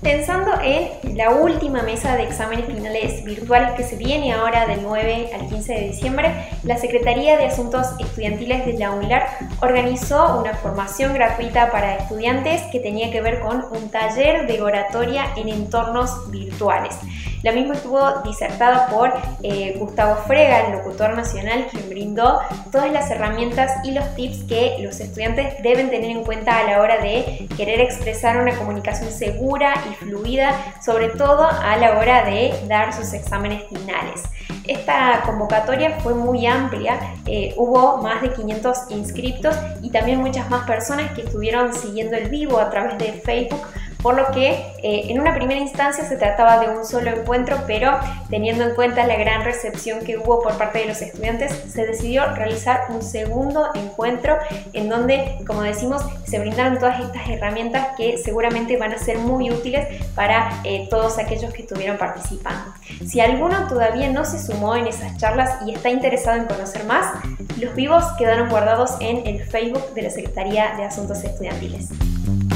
Pensando en la última mesa de exámenes finales virtuales que se viene ahora del 9 al 15 de diciembre, la Secretaría de Asuntos Estudiantiles de la UNLAR organizó una formación gratuita para estudiantes que tenía que ver con un taller de oratoria en entornos virtuales. La misma estuvo disertada por Gustavo Frega, el locutor nacional, quien brindó todas las herramientas y los tips que los estudiantes deben tener en cuenta a la hora de querer expresar una comunicación segura y fluida, sobre todo a la hora de dar sus exámenes finales. Esta convocatoria fue muy amplia, hubo más de 500 inscriptos y también muchas más personas que estuvieron siguiendo el vivo a través de Facebook, por lo que en una primera instancia se trataba de un solo encuentro, pero teniendo en cuenta la gran recepción que hubo por parte de los estudiantes, se decidió realizar un segundo encuentro en donde, como decimos, se brindaron todas estas herramientas que seguramente van a ser muy útiles para todos aquellos que estuvieron participando. Si alguno todavía no se sumó en esas charlas y está interesado en conocer más, los vivos quedaron guardados en el Facebook de la Secretaría de Asuntos Estudiantiles.